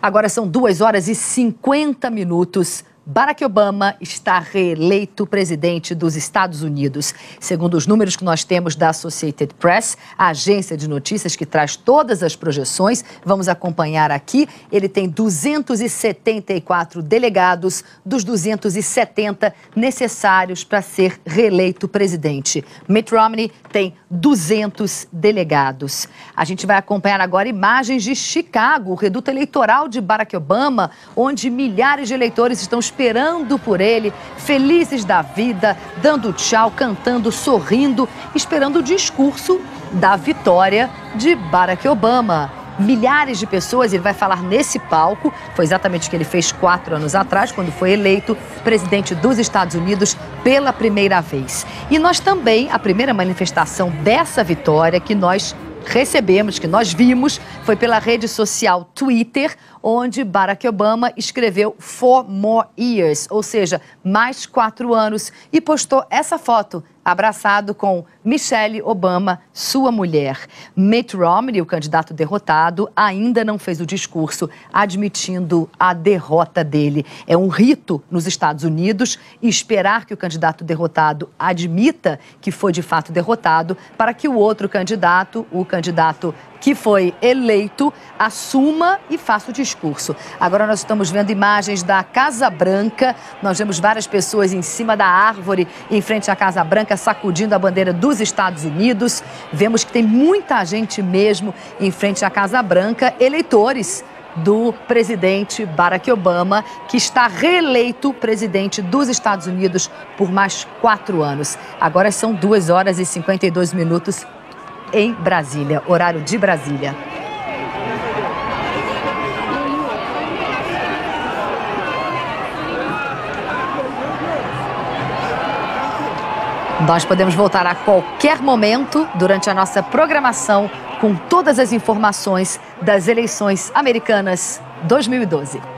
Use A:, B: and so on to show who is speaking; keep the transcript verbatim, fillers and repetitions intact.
A: Agora são duas horas e cinquenta minutos. Barack Obama está reeleito presidente dos Estados Unidos. Segundo os números que nós temos da Associated Press, a agência de notícias que traz todas as projeções, vamos acompanhar aqui, ele tem duzentos e setenta e quatro delegados dos duzentos e setenta necessários para ser reeleito presidente. Mitt Romney tem duzentos delegados. A gente vai acompanhar agora imagens de Chicago, o reduto eleitoral de Barack Obama, onde milhares de eleitores estão esperando por ele, felizes da vida, dando tchau, cantando, sorrindo, esperando o discurso da vitória de Barack Obama. Milhares de pessoas, ele vai falar nesse palco, foi exatamente o que ele fez quatro anos atrás, quando foi eleito presidente dos Estados Unidos pela primeira vez. E nós também, a primeira manifestação dessa vitória que nós recebemos, que nós vimos, foi pela rede social Twitter, onde Barack Obama escreveu four more years, ou seja, mais quatro anos, e postou essa foto, abraçado com Michelle Obama, sua mulher. Mitt Romney, o candidato derrotado, ainda não fez o discurso admitindo a derrota dele. É um rito nos Estados Unidos esperar que o candidato derrotado admita que foi de fato derrotado para que o outro candidato, o candidato que foi eleito, assuma e faça o discurso. Agora nós estamos vendo imagens da Casa Branca, nós vemos várias pessoas em cima da árvore, em frente à Casa Branca, sacudindo a bandeira dos Estados Unidos. Vemos que tem muita gente mesmo em frente à Casa Branca, eleitores do presidente Barack Obama, que está reeleito presidente dos Estados Unidos por mais quatro anos. Agora são duas horas e cinquenta e dois minutos em Brasília, horário de Brasília. Nós podemos voltar a qualquer momento durante a nossa programação com todas as informações das eleições americanas dois mil e doze.